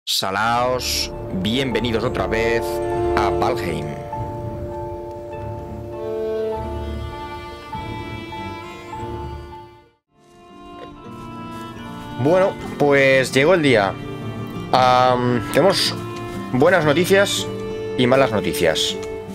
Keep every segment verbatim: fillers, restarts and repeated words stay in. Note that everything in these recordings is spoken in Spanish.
Salaos, bienvenidos otra vez a Valheim. Bueno, pues llegó el día. Um, tenemos buenas noticias y malas noticias.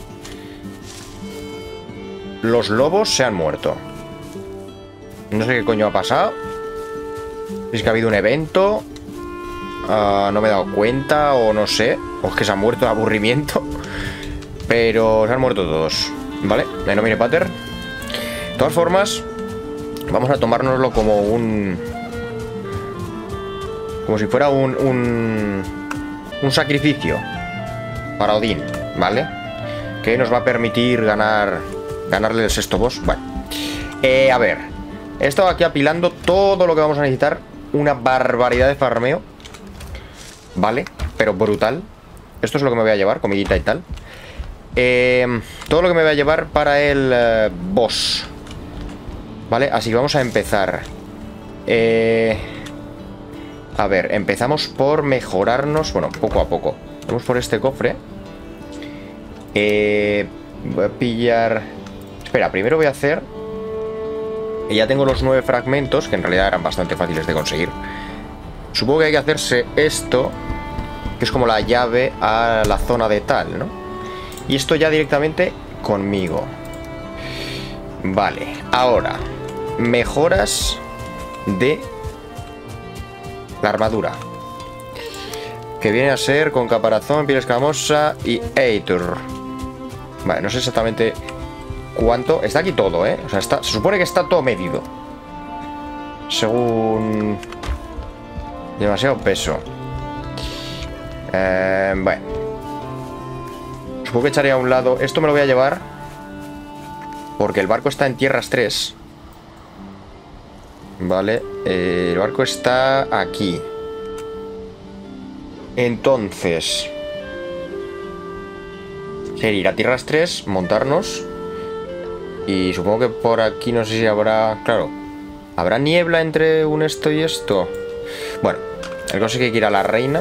Los lobos se han muerto. No sé qué coño ha pasado. Es que ha habido un evento. Uh, no me he dado cuenta o no sé. O es que se han muerto de aburrimiento. Pero se han muerto todos. ¿Vale? Menomine pater. De todas formas, vamos a tomárnoslo como un... Como si fuera un... Un, un sacrificio para Odín, ¿vale? Que nos va a permitir ganar... Ganarle el sexto boss. Vale. Eh, a ver. He estado aquí apilando todo lo que vamos a necesitar. Una barbaridad de farmeo. Vale, pero brutal. Esto es lo que me voy a llevar, comidita y tal. eh, Todo lo que me voy a llevar para el eh, boss. Vale, así que vamos a empezar. eh, A ver, empezamos por mejorarnos. Bueno, poco a poco. Vamos por este cofre. eh, Voy a pillar... Espera, primero voy a hacer... Ya tengo los nueve fragmentos, que en realidad eran bastante fáciles de conseguir. Supongo que hay que hacerse esto, que es como la llave a la zona de tal, ¿no? Y esto ya directamente conmigo. Vale, ahora mejoras de la armadura, que viene a ser con caparazón, piel escamosa y Eitur. Vale, no sé exactamente cuánto. Está aquí todo, ¿eh? O sea, está, se supone que está todo medido, según... Demasiado peso. eh, Bueno, supongo que echaré a un lado. Esto me lo voy a llevar porque el barco está en tierras tres. Vale, eh, el barco está aquí. Entonces sería ir a tierras tres, montarnos. Y supongo que por aquí no sé si habrá... Claro, ¿habrá niebla entre un esto y esto? Bueno, el caso es que hay que ir a la reina.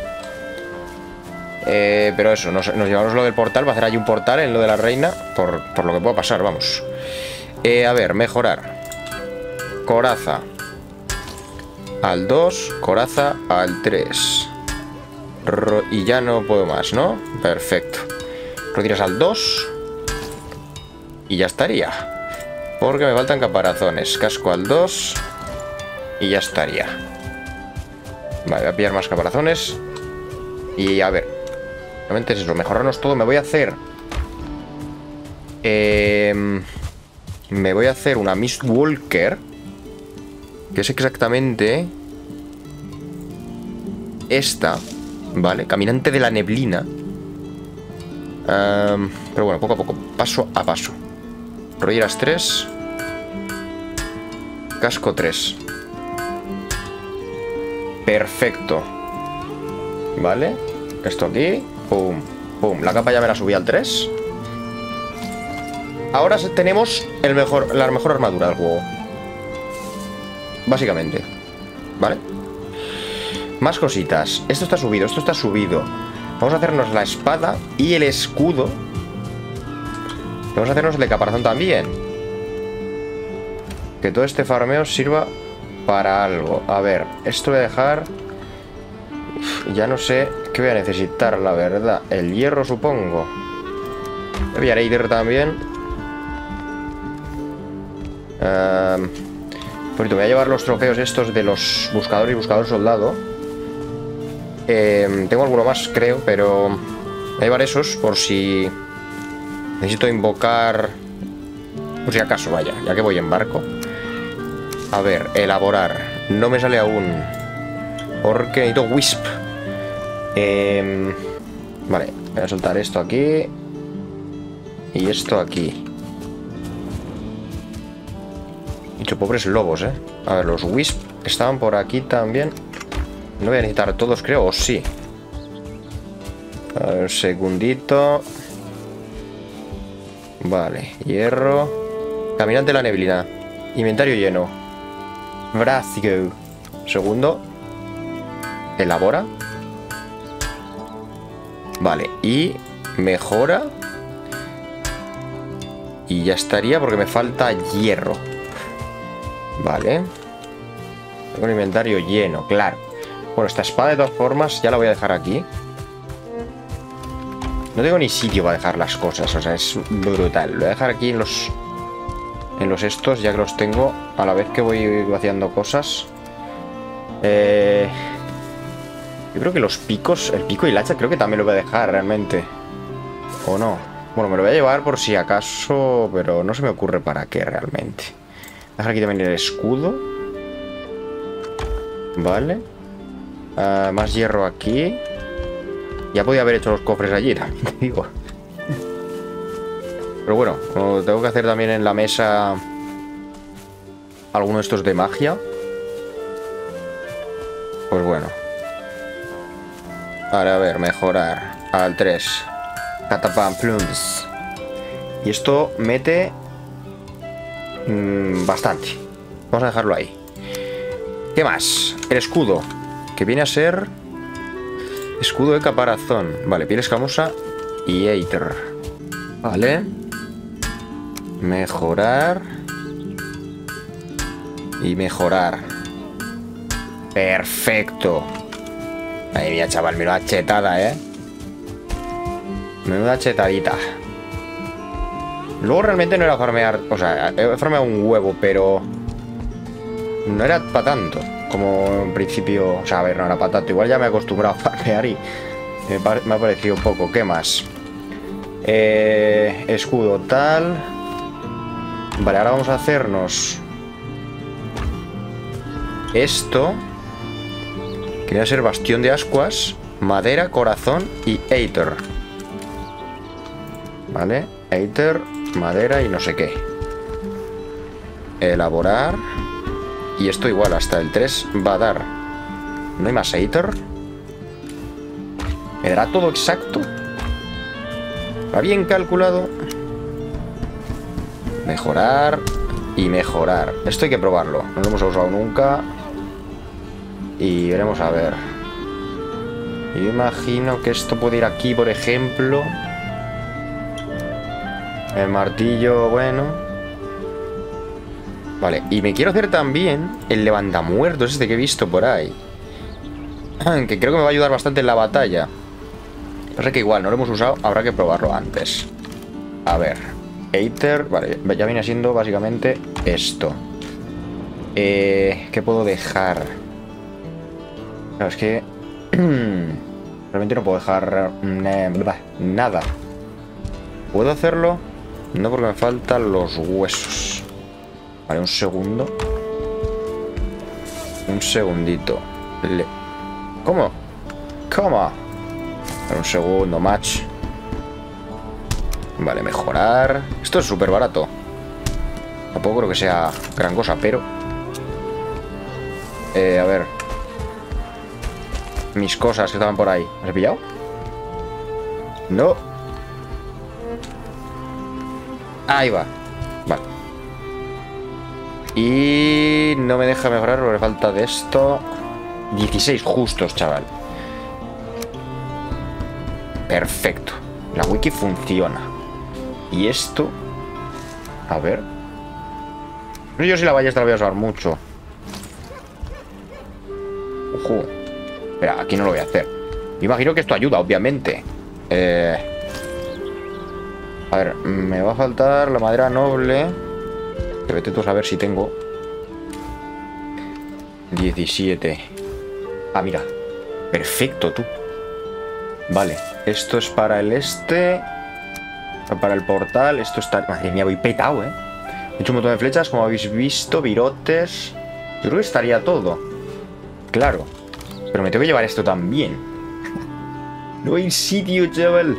eh, Pero eso, nos, nos llevamos lo del portal. Va a hacer allí un portal en lo de la reina. Por, por lo que pueda pasar, vamos. eh, A ver, mejorar. Coraza al dos, coraza al tres. Ro Y ya no puedo más, ¿no? Perfecto. Rodillas al dos. Y ya estaría. Porque me faltan caparazones. Casco al dos. Y ya estaría. Vale, voy a pillar más caparazones. Y a ver, realmente es eso, mejorarnos todo. Me voy a hacer eh, Me voy a hacer una Mistwalker, que es exactamente esta. Vale, caminante de la neblina. um, Pero bueno, poco a poco, paso a paso. Rolleras tres. Casco tres. Perfecto. Vale, esto aquí. Pum, pum. La capa ya me la subí al tres. Ahora tenemos el mejor, la mejor armadura del juego, básicamente. Vale. Más cositas. Esto está subido, esto está subido. Vamos a hacernos la espada y el escudo. Vamos a hacernos el de caparazón también. Que todo este farmeo sirva para algo. A ver, esto voy a dejar. Uf, ya no sé qué voy a necesitar, la verdad. El hierro, supongo. Voy a pillar Eider también. um, Por cierto, voy a llevar los trofeos estos de los buscadores y buscador soldado. eh, Tengo alguno más, creo, pero voy a llevar esos por si necesito invocar. Por si acaso, vaya, ya que voy en barco. A ver, elaborar. No me sale aún, porque necesito Wisp. eh, Vale, voy a soltar esto aquí y esto aquí. Dicho, pobres lobos, eh. A ver, los Wisp estaban por aquí también. No voy a necesitar todos, creo, o sí. A ver, un segundito. Vale, hierro. Caminante de la neblina. Inventario lleno. Bracio. Segundo. Elabora. Vale, y mejora. Y ya estaría porque me falta hierro. Vale. Tengo el inventario lleno, claro. Bueno, esta espada de todas formas ya la voy a dejar aquí. No tengo ni sitio para dejar las cosas, o sea, es brutal. Lo voy a dejar aquí en los... En los estos, ya que los tengo a la vez que voy vaciando cosas. Eh... Yo creo que los picos, el pico y el hacha creo que también lo voy a dejar realmente. ¿O no? Bueno, me lo voy a llevar por si acaso, pero no se me ocurre para qué realmente. Voy a dejar aquí también el escudo. Vale. Uh, más hierro aquí. Ya podía haber hecho los cofres allí, también te digo. Pero bueno, como tengo que hacer también en la mesa alguno de estos de magia, pues bueno. Vale, a ver, mejorar al tres. Catapam plums. Y esto mete mmm, bastante. Vamos a dejarlo ahí. ¿Qué más? El escudo, que viene a ser escudo de caparazón. Vale, piel escamosa y Aether. Vale. Mejorar. Y mejorar. Perfecto. Ahí mía, chaval, menuda chetada, ¿eh? Menuda chetadita. Luego realmente no era farmear. O sea, he farmeado un huevo, pero no era para tanto como en principio. O sea, a ver, no era para tanto. Igual ya me he acostumbrado a farmear y me, me ha parecido un poco. ¿Qué más? Eh, escudo tal. Vale, ahora vamos a hacernos esto, que va a ser bastión de ascuas, madera, corazón y Aether. Vale, Aether, madera y no sé qué. Elaborar. Y esto igual, hasta el tres va a dar. ¿No hay más Aether? ¿Me dará todo exacto? ¿Va bien calculado? Mejorar y mejorar. Esto hay que probarlo. No lo hemos usado nunca. Y veremos a ver. Yo imagino que esto puede ir aquí, por ejemplo. El martillo, bueno. Vale, y me quiero hacer también el levantamuertos este que he visto por ahí. Que creo que me va a ayudar bastante en la batalla. Pasa que igual, no lo hemos usado, habrá que probarlo antes. A ver. Aether, vale, ya viene siendo básicamente esto. Eh, ¿Qué puedo dejar? Claro, es que realmente no puedo dejar nada. ¿Puedo hacerlo? No, porque me faltan los huesos. Vale, un segundo. Un segundito. Le... ¿Cómo? ¿Cómo? Vale, un segundo, match. Vale, mejorar. Esto es súper barato. Tampoco creo que sea gran cosa, pero... Eh, a ver. Mis cosas que estaban por ahí. ¿Me has pillado? No. Ahí va. Vale. Y no me deja mejorar porque falta de esto. dieciséis justos, chaval. Perfecto. La wiki funciona. Y esto... A ver... No sé yo si la ballesta la voy a usar mucho. Ojo. Espera, aquí no lo voy a hacer. Me imagino que esto ayuda, obviamente. Eh... A ver, me va a faltar la madera noble. Que vete tú a saber si tengo. diecisiete. Ah, mira. Perfecto, tú. Vale, esto es para el este... Para el portal, esto está... Madre mía, voy petado, ¿eh? He hecho un montón de flechas, como habéis visto, virotes... Yo creo que estaría todo. Claro. Pero me tengo que llevar esto también. No hay sitio, chaval.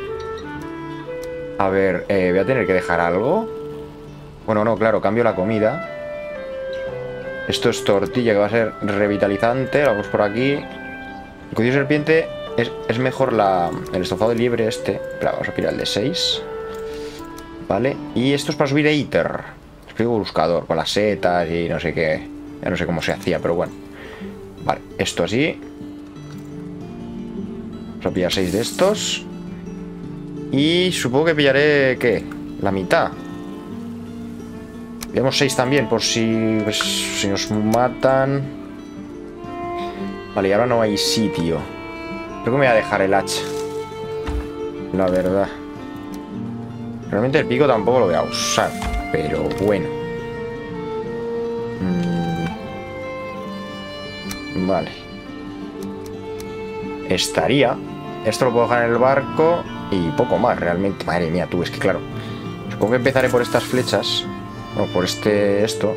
A ver, eh, voy a tener que dejar algo. Bueno, no, claro, cambio la comida. Esto es tortilla, que va a ser revitalizante. Vamos por aquí. El cocido serpiente... Es, es mejor la, el estofado de liebre este. Espera, vamos a pillar el de seis. Vale, y esto es para subir Aether. Explico buscador, con las setas y no sé qué. Ya no sé cómo se hacía, pero bueno. Vale, esto así. Vamos a pillar seis de estos. Y supongo que pillaré... ¿qué? La mitad. Pillamos seis también, por si... pues, si nos matan. Vale, y ahora no hay sitio. Creo que me voy a dejar el hacha. La verdad. Realmente el pico tampoco lo voy a usar. Pero bueno. Mm. Vale. Estaría. Esto lo puedo dejar en el barco. Y poco más, realmente. Madre mía, tú, es que claro. Supongo que empezaré por estas flechas. O por este... esto.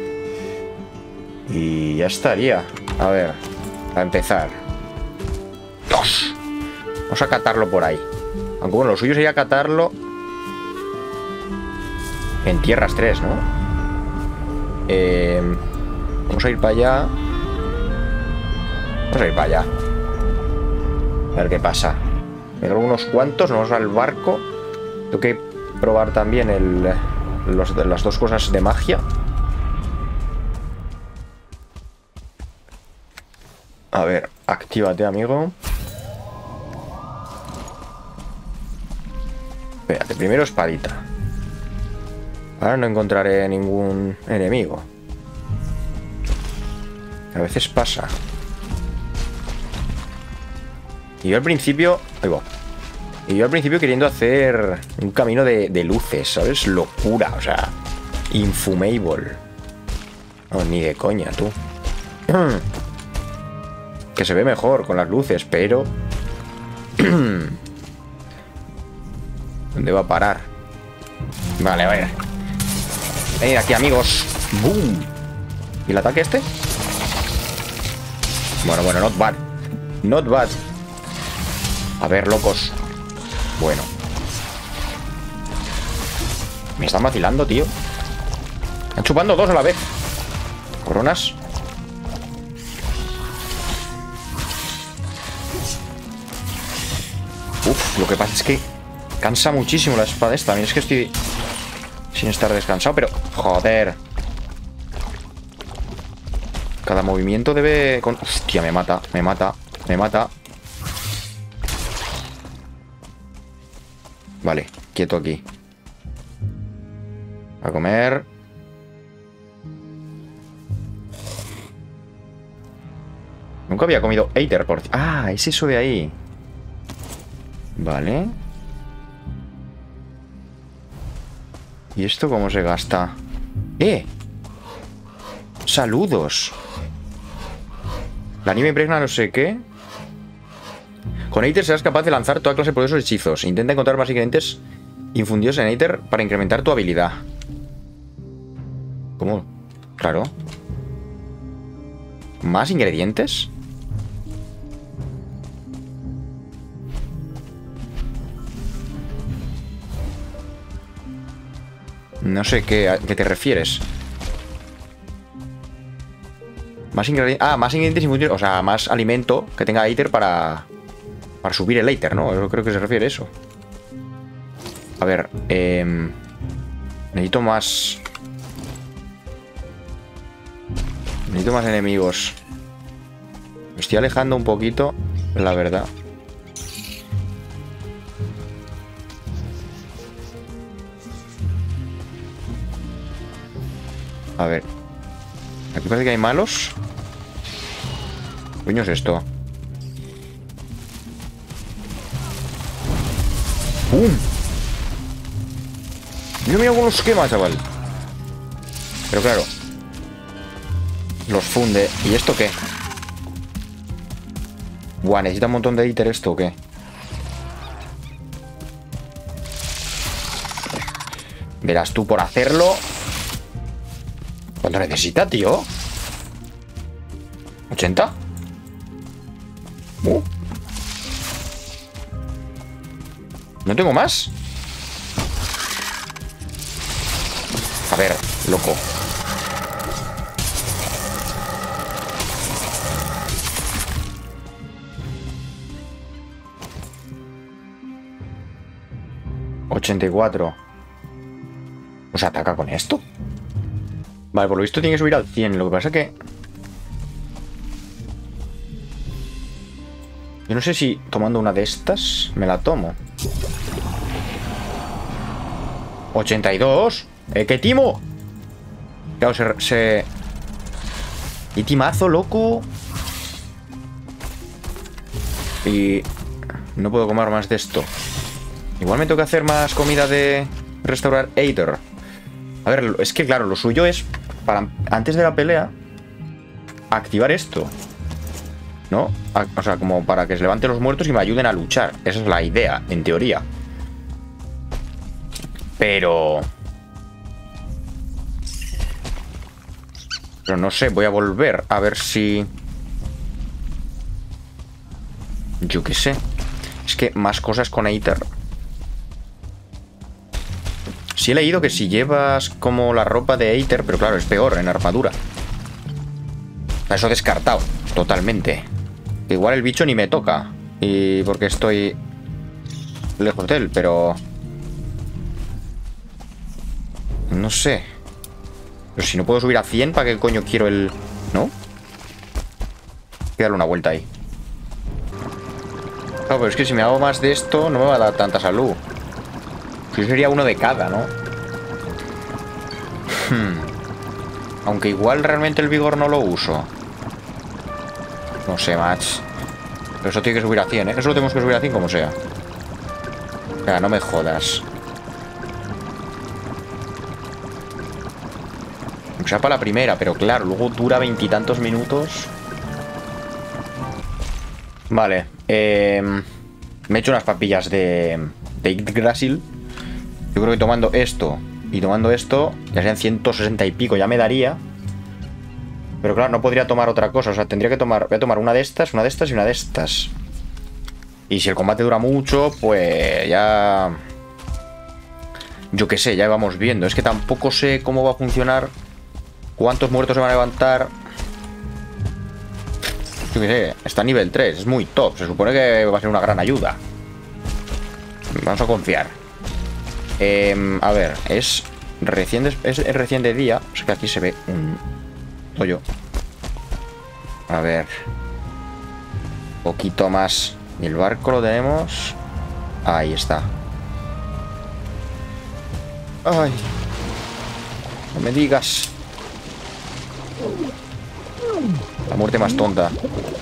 Y ya estaría. A ver. A empezar. Dos. Vamos a catarlo por ahí. Aunque bueno, lo suyo sería catarlo en tierras tres, ¿no? Eh, vamos a ir para allá. Vamos a ir para allá. A ver qué pasa. Me creo unos cuantos. Nos vamos al barco. Tengo que probar también el, los, las dos cosas de magia. A ver, actívate, amigo. Espérate, primero espadita. Ahora no encontraré ningún enemigo. A veces pasa. Y yo al principio... Ahí va. Y yo al principio queriendo hacer un camino de, de luces, ¿sabes? Locura, o sea... Infumable. No, ni de coña, tú. Que se ve mejor con las luces, pero... ¿Dónde va a parar? Vale, a ver. Venid aquí, amigos. ¡Boom! ¿Y el ataque este? Bueno, bueno, not bad. Not bad. A ver, locos. Bueno. Me están vacilando, tío. Están chupando dos a la vez. Coronas. Uf, lo que pasa es que cansa muchísimo la espada esta. Mira, es que estoy sin estar descansado, pero... Joder. Cada movimiento debe... Con... Hostia, me mata, me mata, me mata. Vale, quieto aquí. A comer. Nunca había comido Aether, por... Ah, es eso de ahí. Vale. ¿Y esto cómo se gasta? ¡Eh! ¡Saludos! La nieve impregna no sé qué. Con Aether serás capaz de lanzar toda clase de poderosos hechizos. Intenta encontrar más ingredientes infundidos en Aether para incrementar tu habilidad. ¿Cómo? Claro. ¿Más ingredientes? No sé qué, a qué te refieres. Más ingredientes... Ah, más ingredientes infundidos. O sea, más alimento que tenga Aether para... Para subir el Aether, ¿no? Yo creo que se refiere a eso. A ver, eh, necesito más... Necesito más enemigos. Me estoy alejando un poquito, la verdad. A ver. Aquí parece que hay malos. ¿Qué coño es esto? ¡Pum! Mira, mira cómo los quema, chaval. Pero claro, los funde. ¿Y esto qué? Buah, necesita un montón de Aether esto, ¿o qué? Verás tú por hacerlo. ¿Cuánto necesita, tío? ¿ochenta? Uh. ¿No tengo más? A ver, loco. ochenta y cuatro. ¿Nos ataca con esto? Vale, por lo visto tiene que subir al cien. Lo que pasa es que... Yo no sé si tomando una de estas me la tomo. ochenta y dos. ¿Eh, qué timo? Claro, se... se... Y timazo, loco. Y... no puedo comer más de esto. Igual me tengo que hacer más comida de restaurar Aether. A ver, es que claro, lo suyo es para antes de la pelea activar esto, ¿no? O sea, como para que se levanten los muertos y me ayuden a luchar. Esa es la idea, en teoría. Pero... Pero no sé, voy a volver a ver si... Yo qué sé. Es que más cosas con Aether. Sí he leído que si llevas como la ropa de Aether, pero claro, es peor en armadura. Eso descartado, totalmente. Igual el bicho ni me toca. Y porque estoy lejos de él, pero... no sé. Pero si no puedo subir a cien, ¿para qué coño quiero el...? ¿No? Voy a darle una vuelta ahí. Claro, pero es que si me hago más de esto, no me va a dar tanta salud. Si sería uno de cada, ¿no? Hmm. Aunque igual realmente el vigor no lo uso. No sé, match. Pero eso tiene que subir a cien, ¿eh? Eso lo tenemos que subir a cien como sea. O sea, no me jodas. O sea, para la primera, pero claro, luego dura veintitantos minutos. Vale. Eh, me he hecho unas papillas de... de Yggdrasil. Yo creo que tomando esto y tomando esto, ya sean ciento sesenta y pico, ya me daría. Pero claro, no podría tomar otra cosa. O sea, tendría que tomar... voy a tomar una de estas, una de estas y una de estas. Y si el combate dura mucho, pues ya... yo qué sé, ya vamos viendo. Es que tampoco sé cómo va a funcionar. Cuántos muertos se van a levantar. Yo qué sé, está a nivel tres, es muy top. Se supone que va a ser una gran ayuda. Vamos a confiar. Eh, a ver, es recién de, es recién de día. O sea que aquí se ve un hoyo. A ver. Poquito más. Y el barco lo tenemos. Ahí está. Ay. No me digas. La muerte más tonta.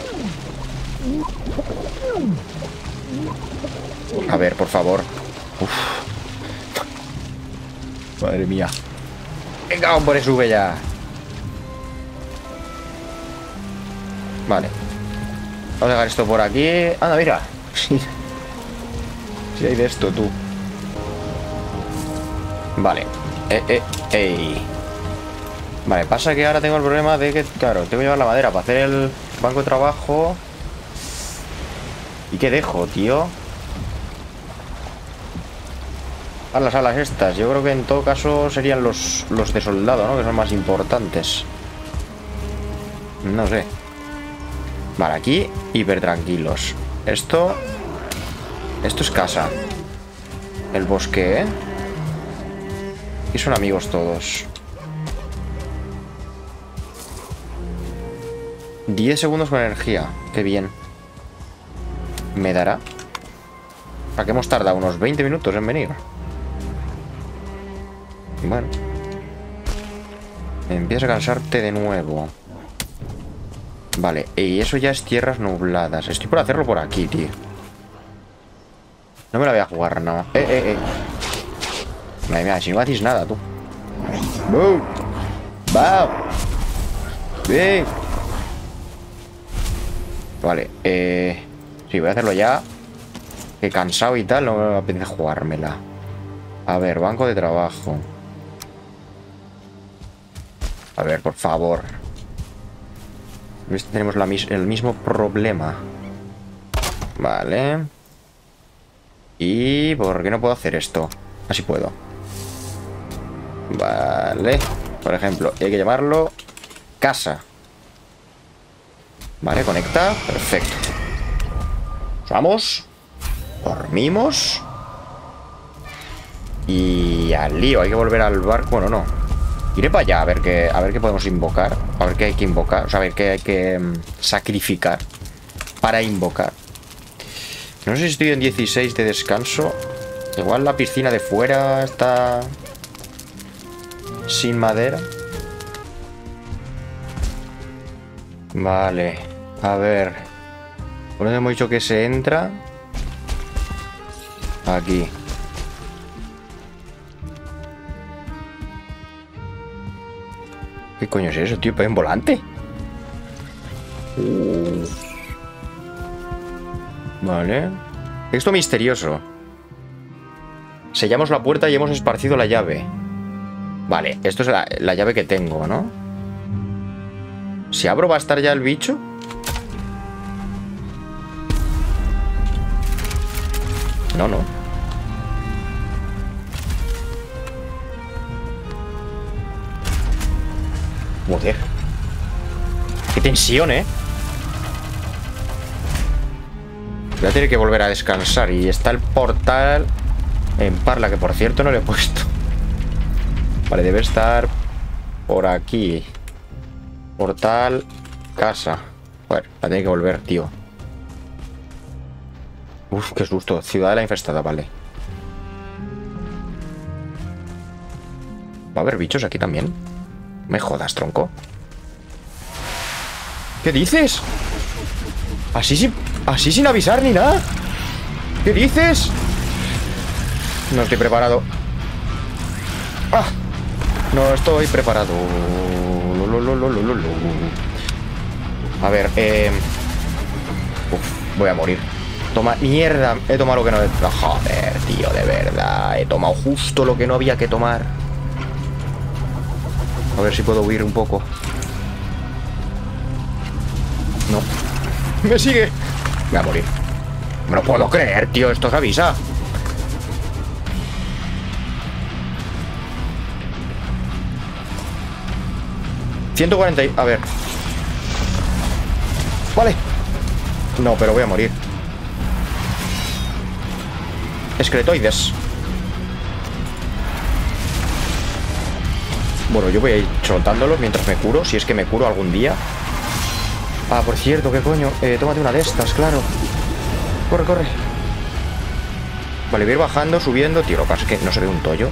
A ver, por favor. Uf. Madre mía. Venga, hombre, sube ya. Vale. Vamos a dejar esto por aquí. Anda, mira. Sí. Sí hay de esto, tú. Vale. Eh, eh, ey. Vale, pasa que ahora tengo el problema de que, claro, tengo que llevar la madera para hacer el banco de trabajo. ¿Y qué dejo, tío? A las alas estas. Yo creo que en todo caso serían los, los de soldado, ¿no? Que son más importantes. No sé. Vale, aquí hiper tranquilos. Esto... esto es casa. El bosque, ¿eh? Y son amigos todos. diez segundos con energía. Qué bien. ¿Me dará? ¿Para qué hemos tardado? Unos veinte minutos en venir. Bueno. Empieza a cansarte de nuevo. Vale, y eso ya es tierras nubladas. Estoy por hacerlo por aquí, tío. No me la voy a jugar, no. Eh, eh, eh. Madre mía, si no haces nada, tú. ¡Boom! ¡Va! ¡Bien! Vale, eh... sí, voy a hacerlo ya. Que cansado y tal, no me apetece jugármela. A ver, banco de trabajo. A ver, por favor. Tenemos la mis el mismo problema. Vale. ¿Y por qué no puedo hacer esto? Así puedo. Vale. Por ejemplo, hay que llamarlo casa. Vale, conecta. Perfecto. Vamos. Dormimos. Y al lío. Hay que volver al barco. Bueno, no. Iré para allá a ver qué, a ver qué podemos invocar. A ver qué hay que invocar. O sea, a ver qué hay que um, sacrificar para invocar. No sé si estoy en dieciséis de descanso. Igual la piscina de fuera está sin madera. Vale. A ver. ¿Por dónde hemos dicho que se entra? Aquí. ¿Qué coño es eso, tío? ¿En volante? Uh. Vale. Texto misterioso. Sellamos la puerta y hemos esparcido la llave. Vale, esto es la, la llave que tengo, ¿no? Si abro, ¿va a estar ya el bicho? No, no. Joder. Qué tensión, ¿eh? Voy a tener que volver a descansar. Y está el portal en Parla, que por cierto no le he puesto. Vale, debe estar por aquí. Portal, casa. Bueno, va a tener que volver, tío. Uf, qué susto. Ciudad de la infestada, vale. ¿Va a haber bichos aquí también? Me jodas, tronco. ¿Qué dices? Así sin, así sin avisar ni nada. ¿Qué dices? No estoy preparado. ¡Ah! No estoy preparado. A ver, eh... Uf, voy a morir. Toma, mierda. He tomado lo que no... Oh, joder, tío, de verdad. He tomado justo lo que no había que tomar. A ver si puedo huir un poco. No. Me sigue. Voy a morir. Me lo puedo creer, tío. Esto se avisa. ciento cuarenta y... A ver. Vale. No, pero voy a morir. Esqueletoides. Bueno, yo voy a ir soltándolos mientras me curo. Si es que me curo algún día. Ah, por cierto, ¿qué coño? Eh, tómate una de estas, claro. Corre, corre. Vale, voy a ir bajando, subiendo. Tío, lo que pasa es que no se ve un tollo.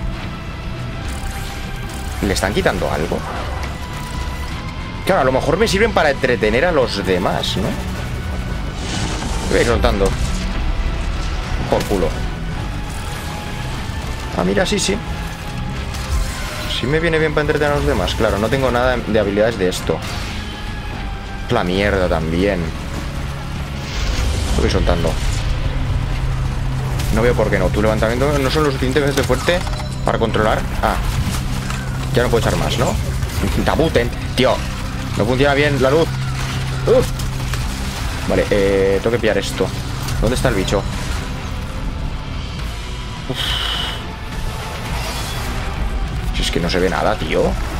¿Le están quitando algo? Claro, a lo mejor me sirven para entretener a los demás, ¿no? Voy a ir soltando. Por culo. Ah, mira, sí, sí. Sí me viene bien para entretener a los demás. Claro, no tengo nada de habilidades de esto. La mierda también. Lo voy soltando. No veo por qué no. Tu levantamiento no son lo suficientemente fuerte para controlar. Ah. Ya no puedo echar más, ¿no? Tabuten. Tío. No funciona bien la luz. Uf. Vale, eh, tengo que pillar esto. ¿Dónde está el bicho? Uf. Si es que no se ve nada, tío.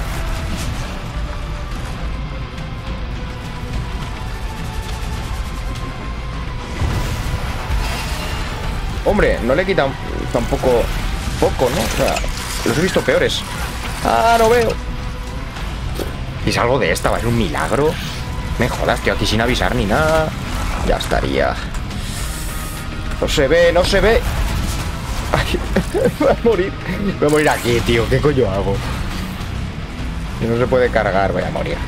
Hombre, no le he quitado tampoco poco, ¿no? O sea, los he visto peores. Ah, no veo. Si salgo de esta, va a ser un milagro. Me jodas, tío, aquí sin avisar ni nada. Ya estaría. No se ve, no se ve. Ay, voy a morir. Voy a morir aquí, tío. ¿Qué coño hago? Si no se puede cargar, voy a morir.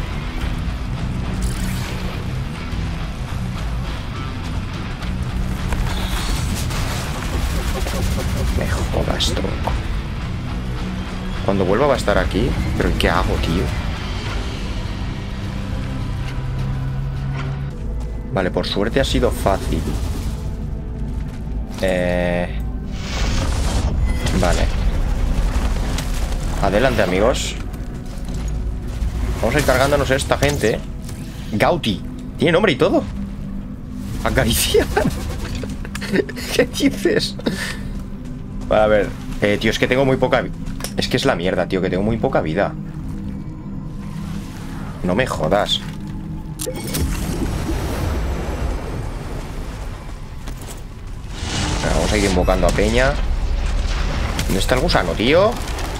Me jodas, tronco. Cuando vuelva va a estar aquí. ¿Pero qué hago, tío? Vale, por suerte ha sido fácil. Eh... Vale. Adelante, amigos. Vamos a ir cargándonos a esta gente. Gauti. Tiene nombre y todo. Acaricia. ¿Qué dices? Vale, a ver. Eh, tío, es que tengo muy poca... Es que es la mierda, tío, que tengo muy poca vida. No me jodas. Vamos a ir invocando a Peña. ¿Dónde está el gusano, tío?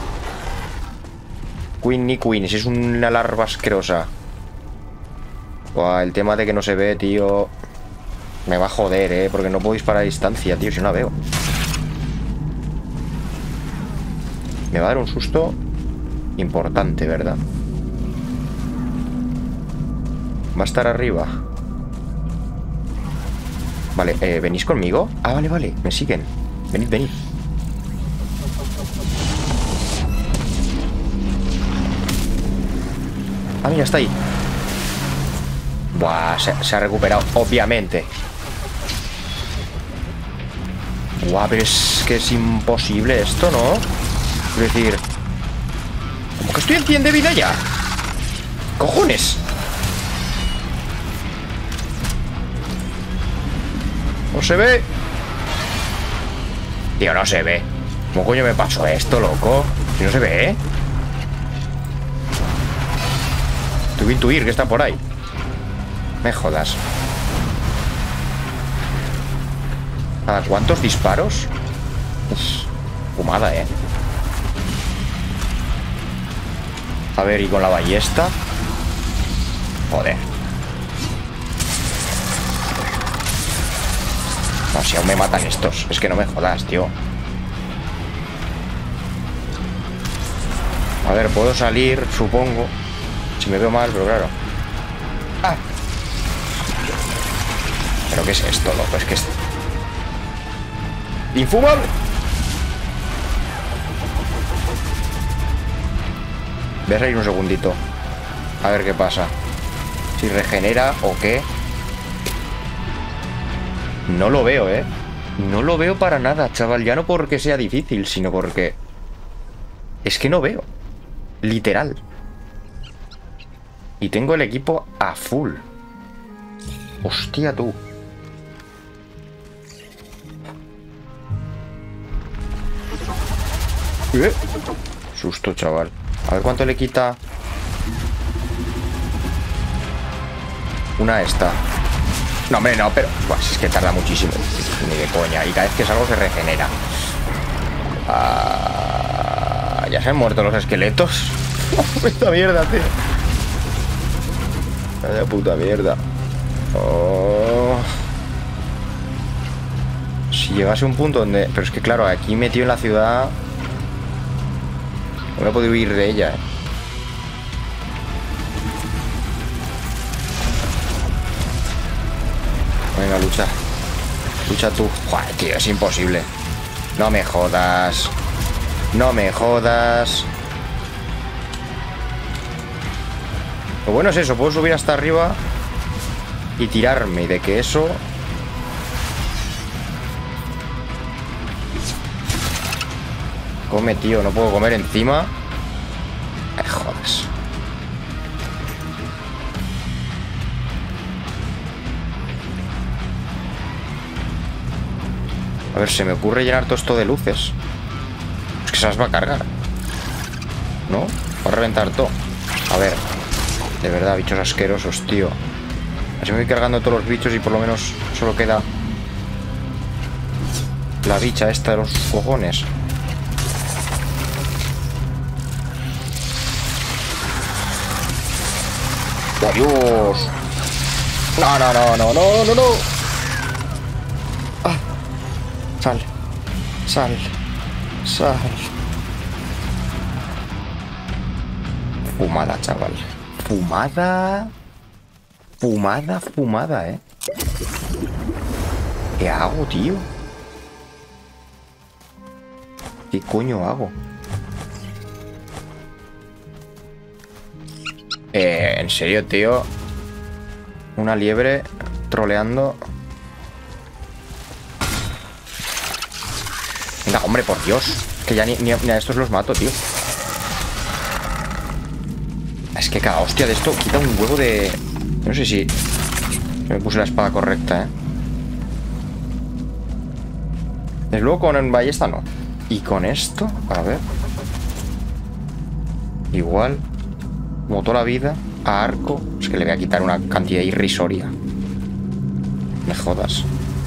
Queen ni Queen, si es una larva asquerosa. Buah, el tema de que no se ve, tío. Me va a joder, eh, porque no puedo disparar a distancia, tío, si no la veo. Me va a dar un susto importante, ¿verdad? Va a estar arriba. Vale, eh, ¿venís conmigo? Ah, vale, vale, me siguen. Venid, venid. Ah, mira, está ahí. Buah, se, se ha recuperado, obviamente. Buah, pero es que es imposible esto, ¿no? Es decir... ¿Cómo que estoy en cien de vida ya? ¡Cojones! No se ve. Tío, no se ve. ¿Cómo coño me pasó esto, loco? Si no se ve, ¿eh? Tuve que intuir que está por ahí. Me jodas. ¿Cada cuántos disparos? Uf, fumada, ¿eh? A ver, y con la ballesta. Joder. No, si aún me matan estos. Es que no me jodas, tío. A ver, puedo salir, supongo. Si me veo mal, pero claro. ¡Ah! ¿Pero qué es esto, loco? Es que es... ¡infumable! Voy a salir un segundito. A ver qué pasa. Si regenera o qué. No lo veo, ¿eh? No lo veo para nada, chaval. Ya no porque sea difícil, sino porque... es que no veo. Literal. Y tengo el equipo a full. Hostia, tú. ¿Eh? Susto, chaval. A ver cuánto le quita. Una esta. No, hombre, no, pero... Buah, es que tarda muchísimo. Ni de coña. Y cada vez que salgo se regenera. Ah, ya se han muerto los esqueletos. Esta mierda, tío. Vaya puta mierda. Oh. Si llegase a un punto donde... Pero es que claro, aquí metido en la ciudad... No me he podido huir de ella, eh. Venga, lucha. Lucha tú. Joder, tío, es imposible. No me jodas. No me jodas. Lo bueno es eso, puedo subir hasta arriba y tirarme. Y de que eso... Come, tío, no puedo comer encima. Ay, jodas. A ver, se me ocurre llenar todo esto de luces. Es que se las va a cargar, ¿no? Va a reventar todo. A ver. De verdad, bichos asquerosos, tío. Así me voy cargando todos los bichos y por lo menos solo queda la bicha esta de los cojones. ¡Adiós! No, no, no, no, no, no, no. Ah. Sal. Sal. Sal. Fumada, chaval. Fumada. Fumada, fumada, ¿eh? ¿Qué hago, tío? ¿Qué coño hago? Eh, en serio, tío. Una liebre troleando. Venga, hombre, por Dios. Que ya ni, ni, ni a estos los mato, tío. Es que cada hostia de esto quita un huevo de... No sé si... Me puse la espada correcta, ¿eh? Desde luego con ballesta no. Y con esto, a ver. Igual. Como toda la vida. A arco. Es que le voy a quitar una cantidad irrisoria. Me jodas.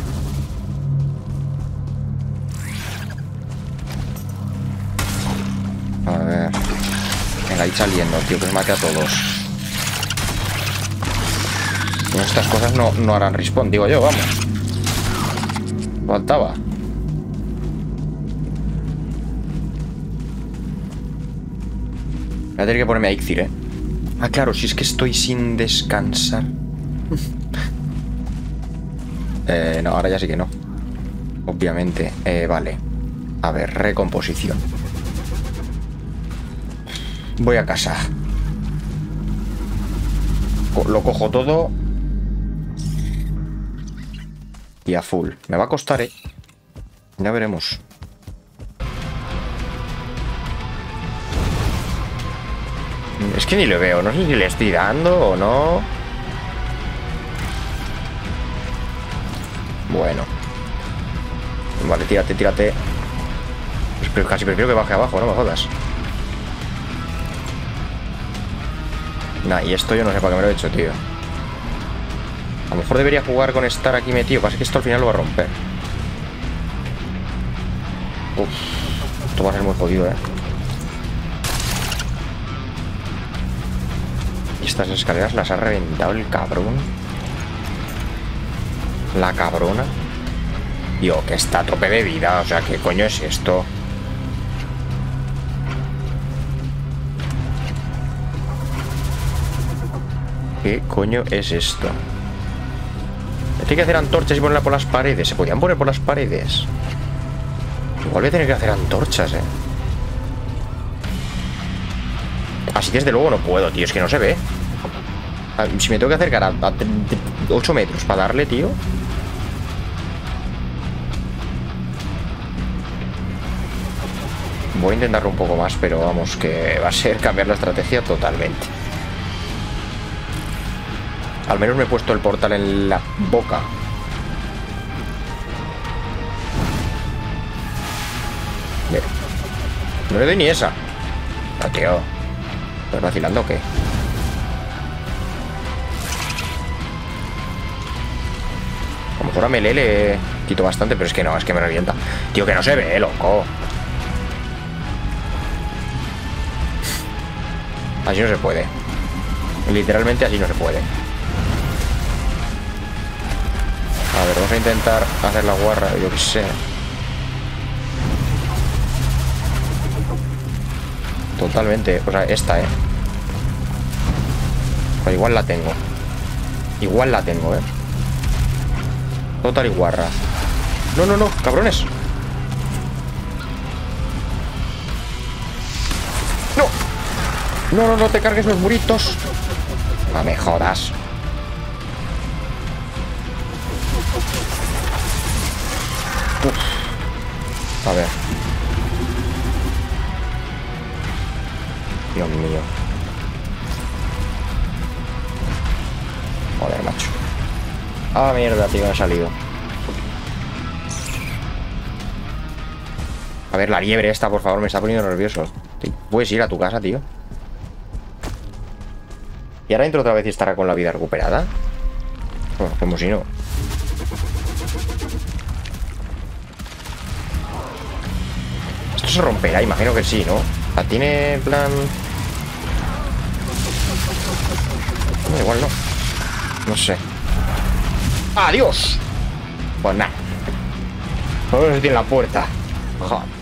A ver. Venga, ahí saliendo, tío, que os mate a todos. Estas cosas no, no harán respawn, digo yo, vamos. Faltaba. Voy a tener que ponerme a Ixir, ¿eh? Ah, claro, si es que estoy sin descansar. eh, no, ahora ya sí que no. Obviamente. Eh, vale. A ver, recomposición. Voy a casa. Co- lo cojo todo. Y a full. Me va a costar, ¿eh? Ya veremos. Es que ni lo veo. No sé si le estoy dando o no. Bueno. Vale, tírate, tírate. Pero casi prefiero que baje abajo, no me jodas. Nah, y esto yo no sé para qué me lo he hecho, tío. A lo mejor debería jugar con estar aquí metido. Pasa que esto al final lo va a romper. Uf, esto va a ser muy jodido, eh. Y estas escaleras las ha reventado el cabrón. La cabrona. Tío, que está a tope de vida. O sea, ¿qué coño es esto? ¿Qué coño es esto? Hay que hacer antorchas y ponerla por las paredes. ¿Se podían poner por las paredes? Igual voy a tener que hacer antorchas, eh. Así desde luego no puedo, tío. Es que no se ve. Si me tengo que acercar a, a ocho metros para darle, tío. Voy a intentarlo un poco más, pero vamos, que va a ser cambiar la estrategia totalmente. Al menos me he puesto el portal en la boca. Bien. No le doy ni esa. No, tío. ¿Estás vacilando o qué? A lo mejor a Melee le quito bastante, pero es que no, es que me revienta. Tío, que no se ve, loco. Así no se puede. Literalmente así no se puede. A ver, vamos a intentar hacer la guarra, yo qué sé. Totalmente, o sea, esta, eh. Pero igual la tengo. Igual la tengo, eh. Total y guarra. No, no, no, cabrones. No. No, no, no te cargues los muritos. No me jodas. Uf. A ver. Dios mío. Joder, macho. Ah, mierda, tío, me ha salido. A ver, la liebre esta, por favor, me está poniendo nervioso. ¿Puedes ir a tu casa, tío? ¿Y ahora entro otra vez y estará con la vida recuperada? Bueno, como si no. Esto se romperá, imagino que sí, ¿no? La tiene en plan... No, igual no. No sé. ¡Adiós! Pues nada. A ver si tiene la puerta. Joder.